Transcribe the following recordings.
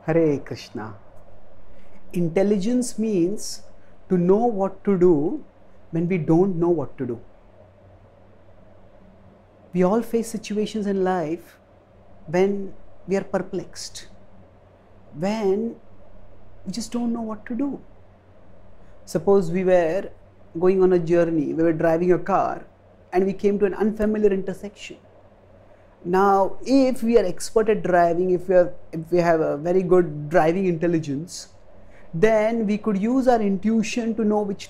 Hare Krishna. Intelligence means to know what to do when we don't know what to do. We all face situations in life when we are perplexed, when we just don't know what to do. Suppose we were going on a journey, we were driving a car and we came to an unfamiliar intersection. Now, if we are expert at driving, if we have a very good driving intelligence, then we could use our intuition to know which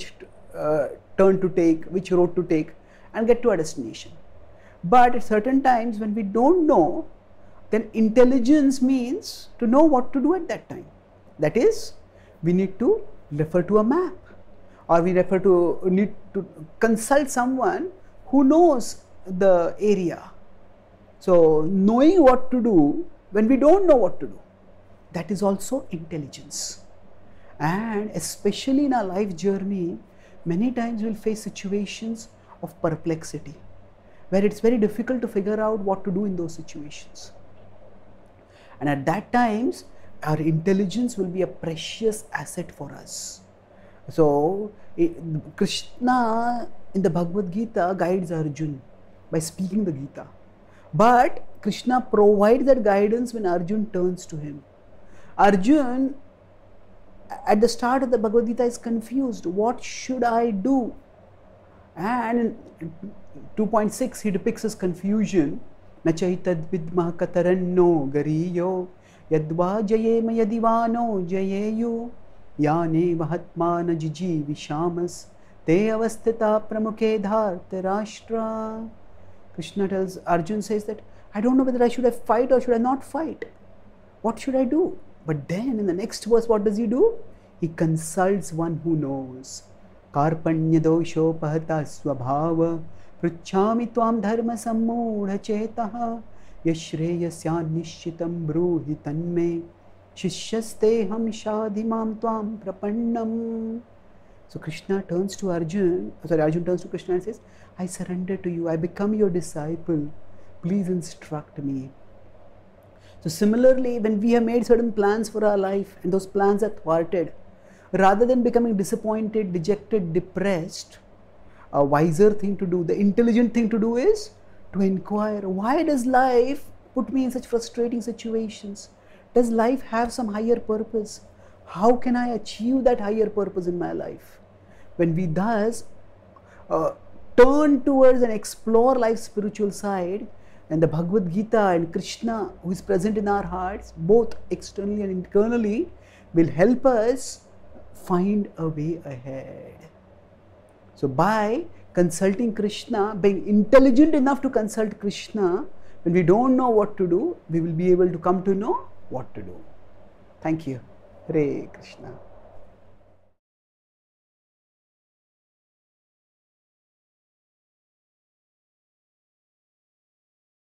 turn to take, which road to take, and get to our destination. But at certain times when we don't know, then intelligence means to know what to do at that time. That is, we need to refer to a map, or we need to consult someone who knows the area. So, knowing what to do when we don't know what to do, that is also intelligence. And especially in our life journey, many times we will face situations of perplexity, where it's very difficult to figure out what to do in those situations. And at that times, our intelligence will be a precious asset for us. So, Krishna in the Bhagavad-Gītā guides Arjuna by speaking the Gita. But Krishna provides that guidance when Arjuna turns to him. Arjuna, at the start of the Bhagavad-Gītā, is confused. What should I do? And in 2.6, he depicts his confusion. Na chaitad vidmah kataranno gariyo yadva jayema yadivano jayeyu yane vahatmana jiji vishamas te avasthita pramukhe dharta rashtra. Krishna tells, Arjuna says that, I don't know whether I should have fight or should I not fight. What should I do? But then in the next verse, what does he do? He consults one who knows. Karpanya dosho pahata swabhava pruchhami tvam dharma sammudha chetaha yashreyasya nishitam bruhi tanme shishyasteham shadhimam tvam prapannam. So Krishna turns to Arjuna turns to Krishna and says, I surrender to you, I become your disciple, please instruct me. So similarly, when we have made certain plans for our life and those plans are thwarted, rather than becoming disappointed, dejected, depressed, a wiser thing to do, the intelligent thing to do is to inquire, why does life put me in such frustrating situations? Does life have some higher purpose? How can I achieve that higher purpose in my life? When we thus turn towards and explore life's spiritual side, and the Bhagavad-Gītā and Krishna, who is present in our hearts, both externally and internally, will help us find a way ahead. So by consulting Krishna, being intelligent enough to consult Krishna, when we don't know what to do, we will be able to come to know what to do. Thank you. Hare Krishna.